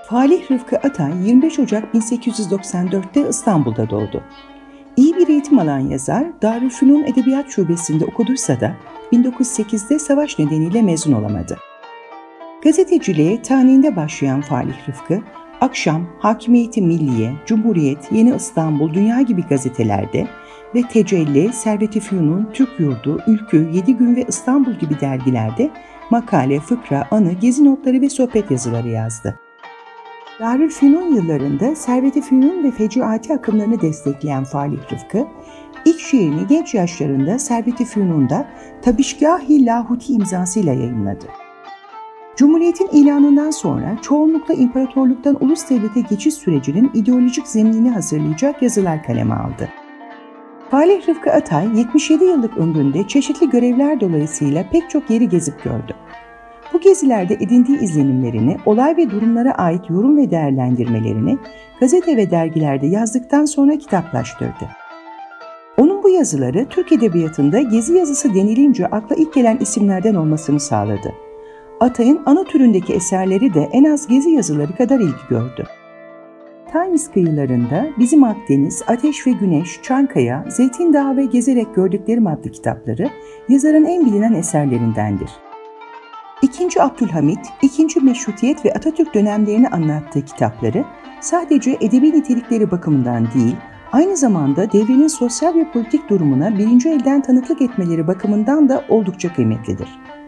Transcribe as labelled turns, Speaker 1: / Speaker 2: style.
Speaker 1: Falih Rıfkı Atay 25 Ocak 1894'te İstanbul'da doğdu. İyi bir eğitim alan yazar, Darülfünun Edebiyat Şubesi'nde okuduysa da 1908'de savaş nedeniyle mezun olamadı. Gazeteciliğe taniinde başlayan Falih Rıfkı, Akşam, Hakimiyeti Milliye, Cumhuriyet, Yeni İstanbul, Dünya gibi gazetelerde ve Tecelli, Servet-i Fünun, Türk Yurdu, Ülkü, Yedi Gün ve İstanbul gibi dergilerde makale, fıkra, anı, gezi notları ve sohbet yazıları yazdı. Darülfünun yıllarında Servet-i Fünun ve Fecuati akımlarını destekleyen Falih Rıfkı, ilk şiirini genç yaşlarında Servet-i Fünun'da Tabişgâh-i Lahuti imzasıyla yayınladı. Cumhuriyetin ilanından sonra çoğunlukla imparatorluktan ulus devlete geçiş sürecinin ideolojik zeminini hazırlayacak yazılar kaleme aldı. Falih Rıfkı Atay, 77 yıllık ömründe çeşitli görevler dolayısıyla pek çok yeri gezip gördü. Bu gezilerde edindiği izlenimlerini, olay ve durumlara ait yorum ve değerlendirmelerini gazete ve dergilerde yazdıktan sonra kitaplaştırdı. Onun bu yazıları Türk Edebiyatı'nda gezi yazısı denilince akla ilk gelen isimlerden olmasını sağladı. Atay'ın ana türündeki eserleri de en az gezi yazıları kadar ilgi gördü. Times kıyılarında Bizim Akdeniz, Ateş ve Güneş, Çankaya, Zeytin Dağı ve Gezerek Gördüklerim adlı kitapları yazarın en bilinen eserlerindendir. II. Abdülhamit, II. Meşrutiyet ve Atatürk dönemlerini anlattığı kitapları sadece edebi nitelikleri bakımından değil, aynı zamanda devrenin sosyal ve politik durumuna birinci elden tanıklık etmeleri bakımından da oldukça kıymetlidir.